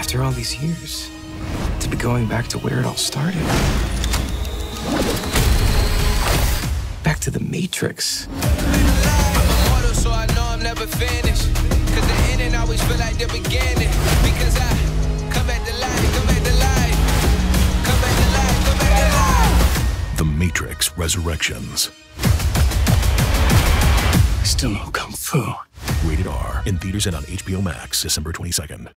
After all these years, to be going back to where it all started. Back to the Matrix. I'm immortal, so I know I'm never finished. Cause the ending always feel like the beginning. Because I come back to life, come back to life. Come back to life, come back to life. The Matrix Resurrections. I still know Kung Fu. Rated R. In theaters and on HBO Max, December 22nd.